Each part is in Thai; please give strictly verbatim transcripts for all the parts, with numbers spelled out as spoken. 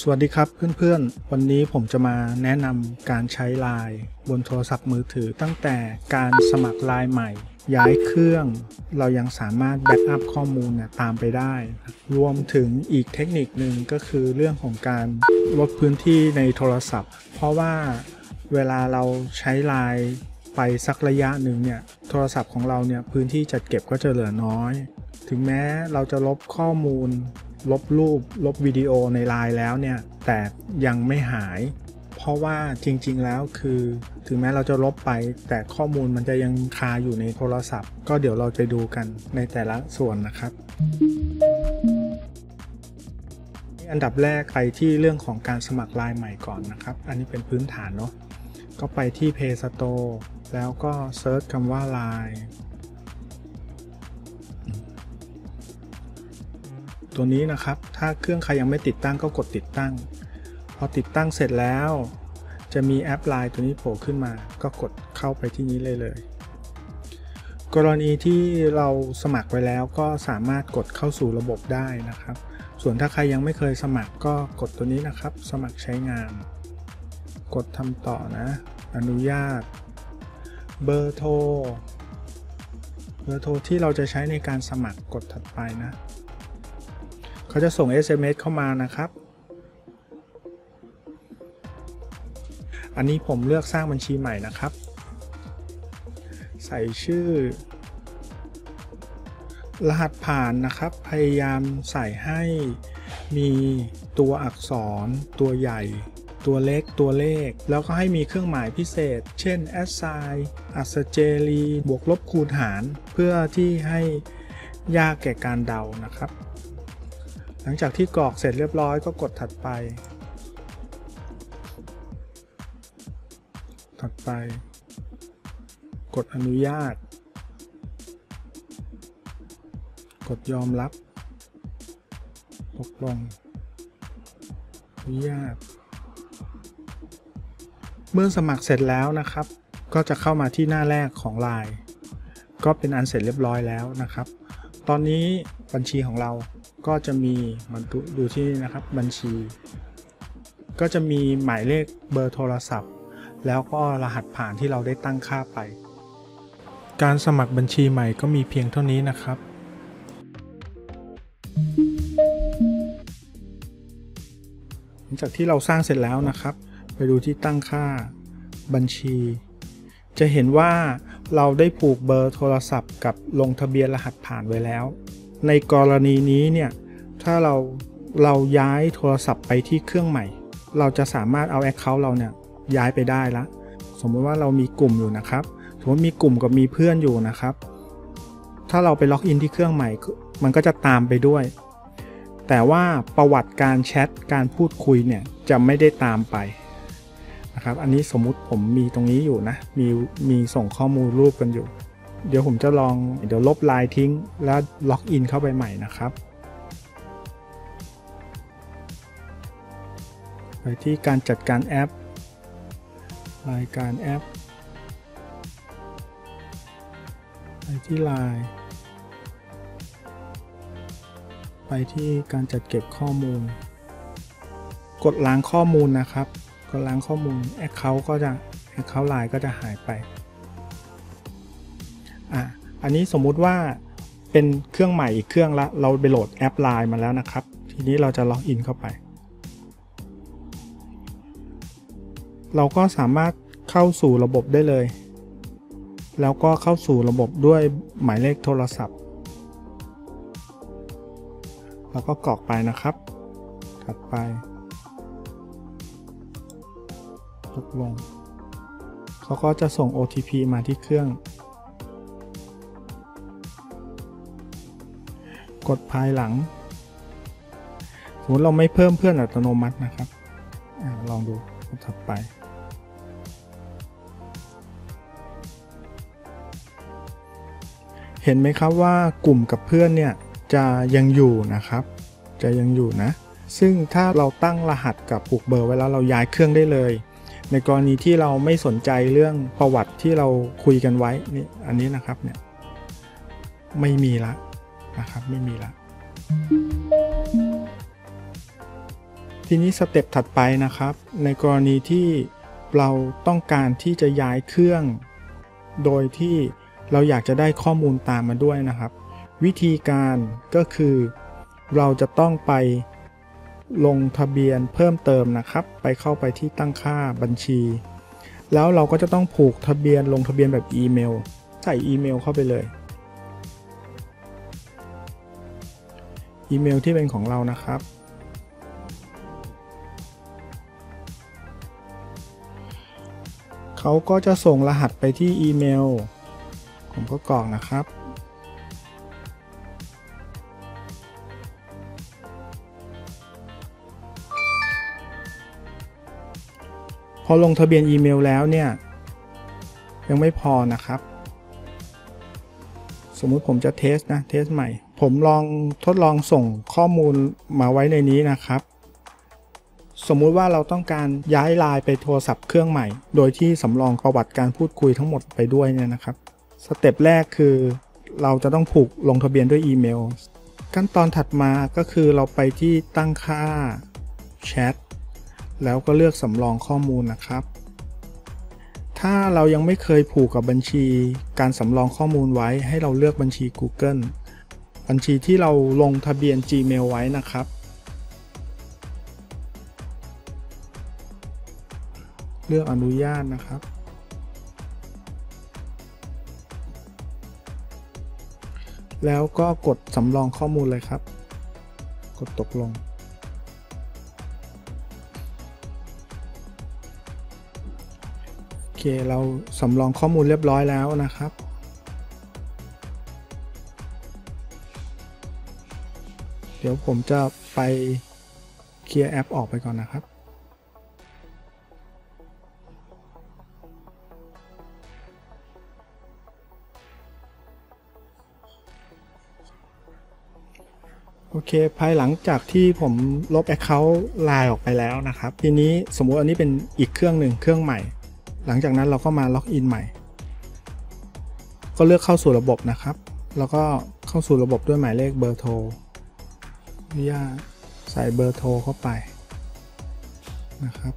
สวัสดีครับเพื่อนๆวันนี้ผมจะมาแนะนำการใช้ ไลน์ บนโทรศัพท์มือถือตั้งแต่การสมัคร ไลน์ ใหม่ย้ายเครื่องเรายังสามารถแบ็กอัพข้อมูลตามไปได้รวมถึงอีกเทคนิคหนึ่งก็คือเรื่องของการลดพื้นที่ในโทรศัพท์เพราะว่าเวลาเราใช้ ไลน์ ไปสักระยะหนึ่งเนี่ยโทรศัพท์ของเราเนี่ยพื้นที่จัดเก็บก็จะเหลือน้อยถึงแม้เราจะลบข้อมูลลบรูปลบวิดีโอใน ไลน์ แล้วเนี่ยแต่ยังไม่หายเพราะว่าจริงๆแล้วคือถึงแม้เราจะลบไปแต่ข้อมูลมันจะยังคาอยู่ในโทรศัพท์ก็เดี๋ยวเราจะดูกันในแต่ละส่วนนะครับอันดับแรกไปที่เรื่องของการสมัคร ไลน์ ใหม่ก่อนนะครับอันนี้เป็นพื้นฐานเนาะก็ไปที่ Play Store แล้วก็เซิร์ชคำว่า ไลน์ ตัวนี้นะครับถ้าเครื่องใครยังไม่ติดตั้งก็กดติดตั้งพอติดตั้งเสร็จแล้วจะมีแอป ไลน์ ตัวนี้โผล่ขึ้นมาก็กดเข้าไปที่นี้เลยเลยกรณีที่เราสมัครไว้แล้วก็สามารถกดเข้าสู่ระบบได้นะครับส่วนถ้าใครยังไม่เคยสมัครก็กดตัวนี้นะครับสมัครใช้งานกดทำต่อนะอนุญาตเบอร์โทรเบอร์โทรที่เราจะใช้ในการสมัครกดถัดไปนะเขาจะส่ง เอส เอ็ม เอส เข้ามานะครับอันนี้ผมเลือกสร้างบัญชีใหม่นะครับใส่ชื่อรหัสผ่านนะครับพยายามใส่ให้มีตัวอักษรตัวใหญ่ตัวเล็กตัวเลขแล้วก็ให้มีเครื่องหมายพิเศษเช่น assign อัศเจรีบวกลบคูณหารเพื่อที่ให้ยากแก่การเดานะครับหลังจากที่กรอกเสร็จเรียบร้อยก็กดถัดไปถัดไปกดอนุญาตกดยอมรับตกลงอนุญาตเมื่อสมัครเสร็จแล้วนะครับก็จะเข้ามาที่หน้าแรกของ ไลน์ ก็เป็นอันเสร็จเรียบร้อยแล้วนะครับตอนนี้บัญชีของเราก็จะมีมันดูที่นี่นะครับบัญชีก็จะมีหมายเลขเบอร์โทรศัพท์แล้วก็รหัสผ่านที่เราได้ตั้งค่าไปการสมัครบัญชีใหม่ก็มีเพียงเท่านี้นะครับหลังจากที่เราสร้างเสร็จแล้วนะครับไปดูที่ตั้งค่าบัญชีจะเห็นว่าเราได้ผูกเบอร์โทรศัพท์กับลงทะเบียนรหัสผ่านไว้แล้วในกรณีนี้เนี่ยถ้าเราเราย้ายโทรศัพท์ไปที่เครื่องใหม่เราจะสามารถเอา Account เราเนี่ยย้ายไปได้ละสมมติว่าเรามีกลุ่มอยู่นะครับสมมติมีกลุ่มกับมีเพื่อนอยู่นะครับถ้าเราไปล็อกอินที่เครื่องใหม่มันก็จะตามไปด้วยแต่ว่าประวัติการแชทการพูดคุยเนี่ยจะไม่ได้ตามไปนะครับอันนี้สมมุติผมมีตรงนี้อยู่นะมีมีส่งข้อมูลรูปกันอยู่เดี๋ยวผมจะลองเดี๋ยวลบ ไลน์ ทิ้งแล้วล็อกอินเข้าไปใหม่นะครับไปที่การจัดการแอปรายการแอปไปที่ ไลน์ ไปที่การจัดเก็บข้อมูลกดล้างข้อมูลนะครับกดล้างข้อมูล Account ก็จะ Account ไลน์ ก็จะหายไปอ่ะอันนี้สมมุติว่าเป็นเครื่องใหม่อีกเครื่องละเราไปโหลดแอป ไลน์ มาแล้วนะครับทีนี้เราจะล็อกอินเข้าไปเราก็สามารถเข้าสู่ระบบได้เลยแล้วก็เข้าสู่ระบบด้วยหมายเลขโทรศัพท์แล้วก็กรอกไปนะครับถัดไปตกลงเขาก็จะส่ง โอ ที พี มาที่เครื่องกดภายหลังสมมติเราไม่เพิ่มเพื่อนอัตโนมัตินะครับอลองดูถัดไปเห็นไหมครับว่ากลุ่มกับเพื่อนเนี่ยจะยังอยู่นะครับจะยังอยู่นะซึ่งถ้าเราตั้งรหัสกับผูกเบอร์ไว้แล้วเราย้ายเครื่องได้เลยในกรณีที่เราไม่สนใจเรื่องประวัติที่เราคุยกันไว้นี่อันนี้นะครับเนี่ยไม่มีละนะครับไม่มีละ ททีนี้สเต็ปถัดไปนะครับในกรณีที่เราต้องการที่จะย้ายเครื่องโดยที่เราอยากจะได้ข้อมูลตามมาด้วยนะครับวิธีการก็คือเราจะต้องไปลงทะเบียนเพิ่มเติมนะครับไปเข้าไปที่ตั้งค่าบัญชีแล้วเราก็จะต้องผูกทะเบียนลงทะเบียนแบบอีเมลใส่อีเมลเข้าไปเลยอีเมลที่เป็นของเรานะครับเขาก็จะส่งรหัสไปที่อีเมลผมก็กรอกนะครับพอลงทะเบียนอีเมลแล้วเนี่ยยังไม่พอนะครับสมมุติผมจะเทสนะเทสใหม่ผมลองทดลองส่งข้อมูลมาไว้ในนี้นะครับสมมุติว่าเราต้องการย้ายไลน์ไปโทรศัพท์เครื่องใหม่โดยที่สำรองประวัติการพูดคุยทั้งหมดไปด้วยเนี่ยนะครับสเต็ปแรกคือเราจะต้องผูกลงทะเบียนด้วยอีเมลขั้นตอนถัดมาก็คือเราไปที่ตั้งค่าแชทแล้วก็เลือกสำรองข้อมูลนะครับถ้าเรายังไม่เคยผูกกับบัญชีการสำรองข้อมูลไว้ให้เราเลือกบัญชี Google บัญชีที่เราลงทะเบียน Gmail ไว้นะครับเลือกอนุญาตนะครับแล้วก็กดสำรองข้อมูลเลยครับกดตกลงโอเคเราสำรองข้อมูลเรียบร้อยแล้วนะครับเดี๋ยวผมจะไปเคลียร์แอปออกไปก่อนนะครับโอเคภายหลังจากที่ผมลบ Account ไลน์ ออกไปแล้วนะครับทีนี้สมมุติอันนี้เป็นอีกเครื่องหนึ่งเครื่องใหม่หลังจากนั้นเราก็มาล็อกอินใหม่ก็เลือกเข้าสู่ระบบนะครับแล้วก็เข้าสู่ระบบด้วยหมายเลขเบอร์โทรนี่ย่าใส่เบอร์โทรเข้าไปนะครับ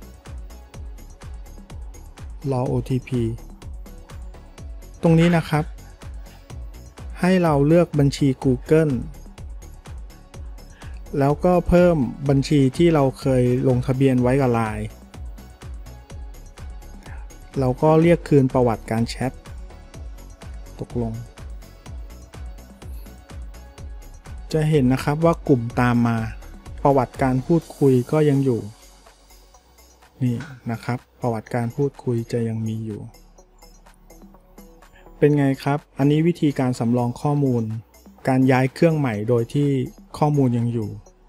รอ โอ ที พี ตรงนี้นะครับให้เราเลือกบัญชี Googleแล้วก็เพิ่มบัญชีที่เราเคยลงทะเบียนไว้กับ ไลน์ เราก็เรียกคืนประวัติการแชทตกลงจะเห็นนะครับว่ากลุ่มตามมาประวัติการพูดคุยก็ยังอยู่นี่นะครับประวัติการพูดคุยจะยังมีอยู่เป็นไงครับอันนี้วิธีการสำรองข้อมูลการย้ายเครื่องใหม่โดยที่ข้อมูลยังอยู่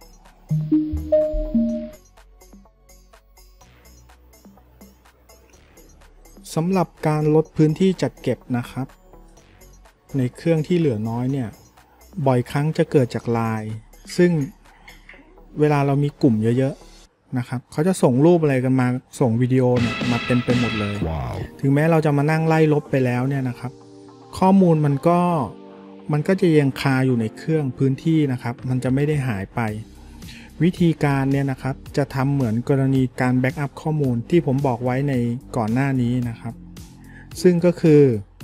สำหรับการลดพื้นที่จัดเก็บนะครับในเครื่องที่เหลือน้อยเนี่ยบ่อยครั้งจะเกิดจาก ไลน์ ซึ่งเวลาเรามีกลุ่มเยอะๆนะครับเขาจะส่งรูปอะไรกันมาส่งวิดีโอเนี่ยมาเต็มไปหมดเลย wow. ถึงแม้เราจะมานั่งไล่ลบไปแล้วเนี่ยนะครับข้อมูลมันก็มันก็จะยังคาอยู่ในเครื่องพื้นที่นะครับมันจะไม่ได้หายไปวิธีการเนี่ยนะครับจะทำเหมือนกรณีการแบ็กอัพข้อมูลที่ผมบอกไว้ในก่อนหน้านี้นะครับซึ่งก็คือ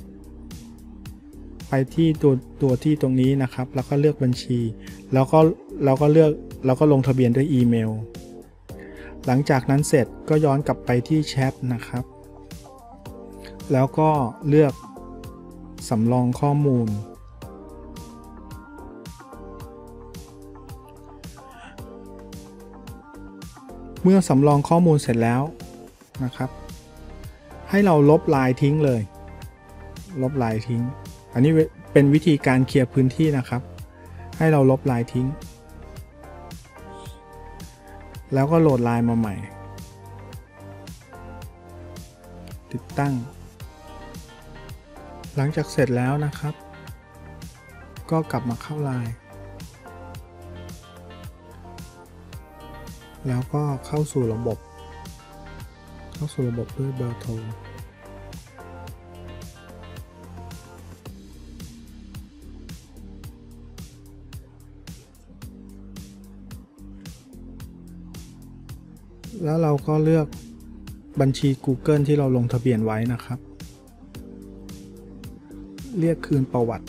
ไปที่ตัวตัวที่ตรงนี้นะครับแล้วก็เลือกบัญชีแล้วก็เราก็เลือกเราก็ลงทะเบียนด้วยอีเมลหลังจากนั้นเสร็จก็ย้อนกลับไปที่แชทนะครับแล้วก็เลือกสำรองข้อมูลเมื่อสำรองข้อมูลเสร็จแล้วนะครับให้เราลบไลน์ทิ้งเลยลบไลน์ทิ้งอันนี้เป็นวิธีการเคลียร์พื้นที่นะครับให้เราลบไลน์ทิ้งแล้วก็โหลดไลน์มาใหม่ติดตั้งหลังจากเสร็จแล้วนะครับก็กลับมาเข้าไลน์แล้วก็เข้าสู่ระบบเข้าสู่ระบบด้วยเบอร์โทรแล้วเราก็เลือกบัญชี Google ที่เราลงทะเบียนไว้นะครับเรียกคืนประวัติ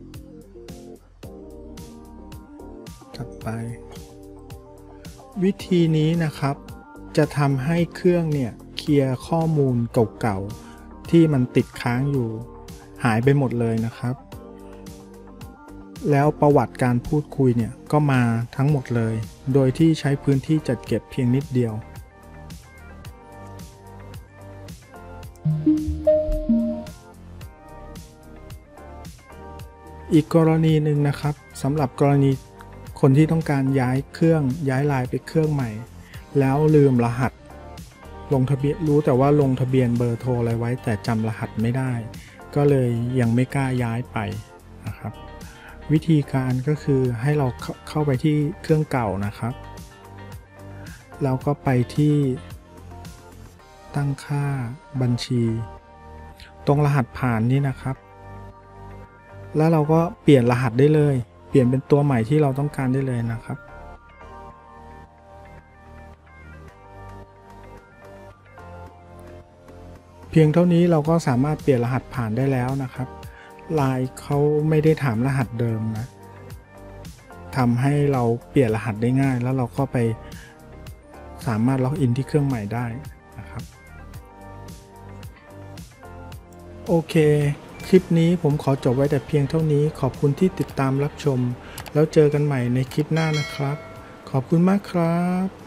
ถัดไปวิธีนี้นะครับจะทำให้เครื่องเนี่ยเคลียร์ข้อมูลเก่าๆที่มันติดค้างอยู่หายไปหมดเลยนะครับแล้วประวัติการพูดคุยเนี่ยก็มาทั้งหมดเลยโดยที่ใช้พื้นที่จัดเก็บเพียงนิดเดียวอีกกรณีหนึ่งนะครับสำหรับกรณีคนที่ต้องการย้ายเครื่องย้ายไลน์ไปเครื่องใหม่แล้วลืมรหัสลงทะเบียนรู้แต่ว่าลงทะเบียนเบอร์โทรอะไรไว้แต่จำรหัสไม่ได้ก็เลยยังไม่กล้าย้ายไปนะครับวิธีการก็คือให้เราเข้าไปที่เครื่องเก่านะครับแล้วก็ไปที่ตั้งค่าบัญชีตรงรหัสผ่านนี่นะครับแล้วเราก็เปลี่ยนรหัสได้เลยเปลี่ยนเป็นตัวใหม่ที่เราต้องการได้เลยนะครับเพียงเท่านี้เราก็สามารถเปลี่ยนรหัสผ่านได้แล้วนะครับไลน์เขาไม่ได้ถามรหัสเดิมนะทำให้เราเปลี่ยนรหัสได้ง่ายแล้วเราก็ไปสามารถล็อกอินที่เครื่องใหม่ได้นะครับโอเคคลิปนี้ผมขอจบไว้แต่เพียงเท่านี้ขอบคุณที่ติดตามรับชมแล้วเจอกันใหม่ในคลิปหน้านะครับขอบคุณมากครับ